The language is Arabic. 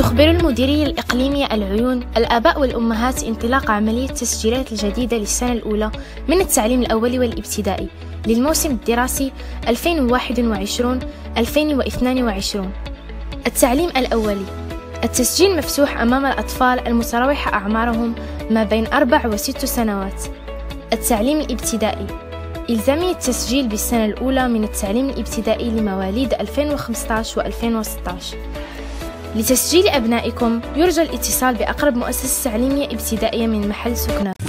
تخبر المديرية الإقليمية العيون الآباء والأمهات انطلاق عملية التسجيلات الجديدة للسنة الأولى من التعليم الأولي والابتدائي للموسم الدراسي 2021-2022. التعليم الأولي. التسجيل مفتوح أمام الأطفال المتراوحة أعمارهم ما بين 4 و6 سنوات. التعليم الابتدائي. إلزامي التسجيل بالسنة الأولى من التعليم الابتدائي لمواليد 2015 و2016. لتسجيل أبنائكم يرجى الاتصال بأقرب مؤسسة تعليمية ابتدائية من محل سكنى.